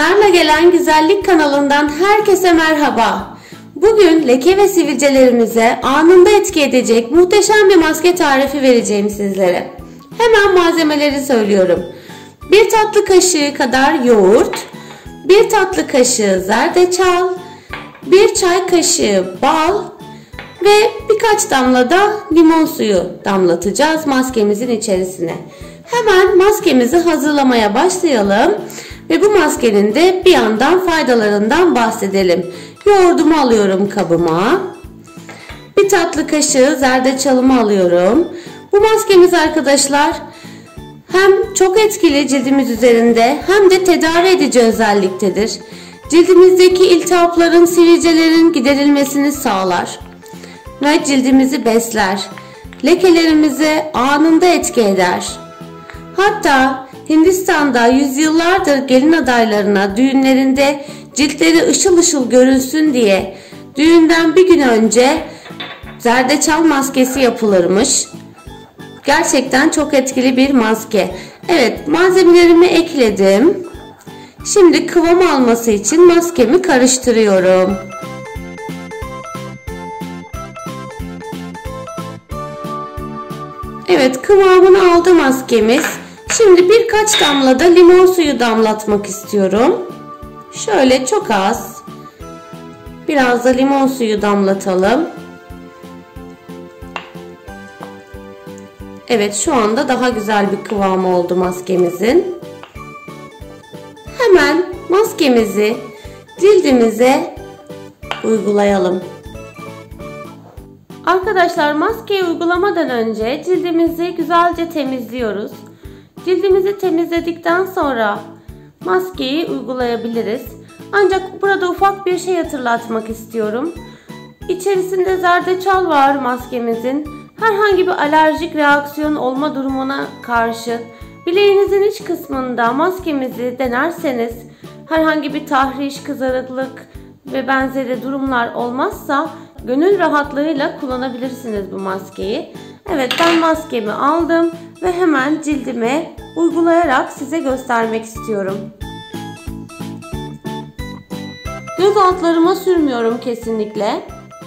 Narla Gelen Güzellik kanalından herkese merhaba. Bugün leke ve sivilcelerimize anında etki edecek muhteşem bir maske tarifi vereceğim sizlere. Hemen malzemeleri söylüyorum. 1 tatlı kaşığı kadar yoğurt, 1 tatlı kaşığı zerdeçal, 1 çay kaşığı bal ve birkaç damla da limon suyu damlatacağız maskemizin içerisine. Hemen maskemizi hazırlamaya başlayalım. Ve bu maskenin de bir yandan faydalarından bahsedelim. Yoğurdumu alıyorum kabıma. 1 tatlı kaşığı zerdeçalımı alıyorum. Bu maskemiz arkadaşlar hem çok etkili cildimiz üzerinde hem de tedavi edici özelliktedir. Cildimizdeki iltihapların, sivilcelerin giderilmesini sağlar. Ve cildimizi besler. Lekelerimize anında etki eder. Hatta Hindistan'da yüzyıllardır gelin adaylarına düğünlerinde ciltleri ışıl ışıl görünsün diye düğünden bir gün önce zerdeçal maskesi yapılırmış. Gerçekten çok etkili bir maske. Evet, malzemelerimi ekledim. Şimdi kıvam alması için maskemi karıştırıyorum. Evet, kıvamını aldı maskemiz. Şimdi birkaç damla da limon suyu damlatmak istiyorum. Şöyle çok az. Biraz da limon suyu damlatalım. Evet, şu anda daha güzel bir kıvamı oldu maskemizin. Hemen maskemizi cildimize uygulayalım. Arkadaşlar, maskeyi uygulamadan önce cildimizi güzelce temizliyoruz. Cildimizi temizledikten sonra maskeyi uygulayabiliriz. Ancak burada ufak bir şey hatırlatmak istiyorum. İçerisinde zerdeçal var maskemizin. Herhangi bir alerjik reaksiyon olma durumuna karşı bileğinizin iç kısmında maskemizi denerseniz herhangi bir tahriş, kızarıklık ve benzeri durumlar olmazsa gönül rahatlığıyla kullanabilirsiniz bu maskeyi. Evet, ben maskemi aldım ve hemen cildime uygulayarak size göstermek istiyorum. Göz altlarıma sürmüyorum kesinlikle.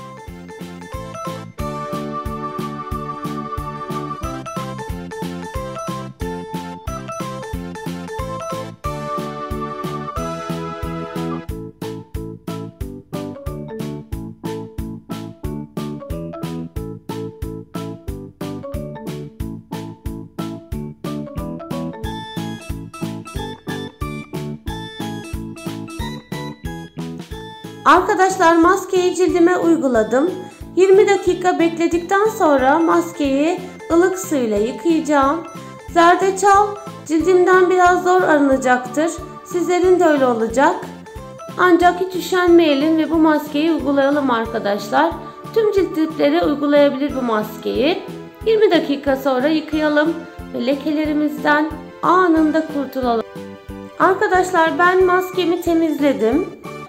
Arkadaşlar, maskeyi cildime uyguladım. 20 dakika bekledikten sonra maskeyi ılık suyla yıkayacağım. Zerdeçal cildimden biraz zor arınacaktır. Sizlerin de öyle olacak. Ancak hiç üşenmeyelim ve bu maskeyi uygulayalım arkadaşlar. Tüm cilt tipleri uygulayabilir bu maskeyi. 20 dakika sonra yıkayalım ve lekelerimizden anında kurtulalım. Arkadaşlar, ben maskemi temizledim.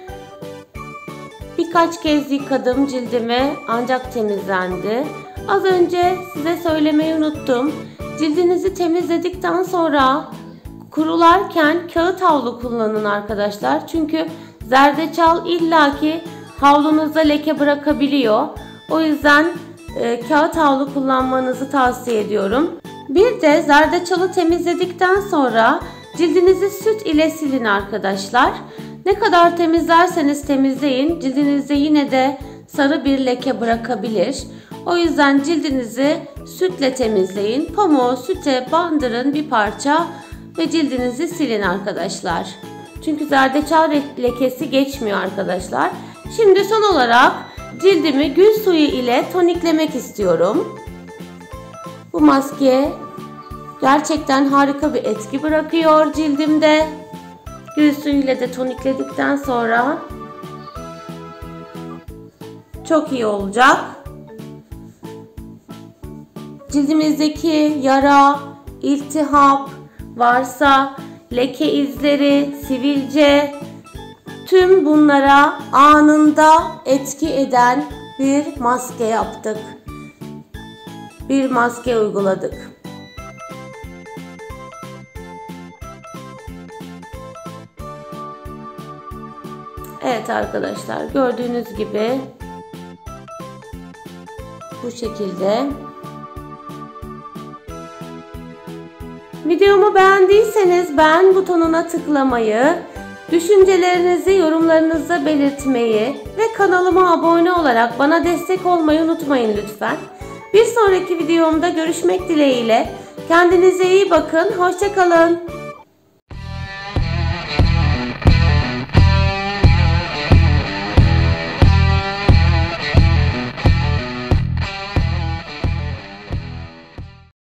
Birkaç kez yıkadım cildimi ancak temizlendi. Az önce size söylemeyi unuttum. Cildinizi temizledikten sonra kurularken kağıt havlu kullanın arkadaşlar. Çünkü zerdeçal illaki havlunuzda leke bırakabiliyor. O yüzden kağıt havlu kullanmanızı tavsiye ediyorum. Bir de zerdeçalı temizledikten sonra cildinizi süt ile silin arkadaşlar. Ne kadar temizlerseniz temizleyin, cildinizde yine de sarı bir leke bırakabilir. O yüzden cildinizi sütle temizleyin. Pamuğu süte bandırın bir parça ve cildinizi silin arkadaşlar. Çünkü zerdeçal lekesi geçmiyor arkadaşlar. Şimdi son olarak cildimi gül suyu ile toniklemek istiyorum. Bu maske gerçekten harika bir etki bırakıyor cildimde. Gül suyu ile de tonikledikten sonra çok iyi olacak. Cildimizdeki yara, iltihap varsa, leke izleri, sivilce, tüm bunlara anında etki eden bir maske yaptık. Bir maske uyguladık. Evet arkadaşlar, gördüğünüz gibi bu şekilde. Videomu beğendiyseniz beğen butonuna tıklamayı, düşüncelerinizi yorumlarınızda belirtmeyi ve kanalıma abone olarak bana destek olmayı unutmayın lütfen. Bir sonraki videomda görüşmek dileğiyle. Kendinize iyi bakın. Hoşça kalın.